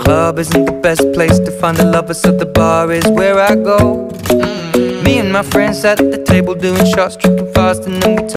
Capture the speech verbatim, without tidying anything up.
club isn't the best place to find a lover, so the bar is where I go. Me and my friends at the table doing shots, tripping fast, and then we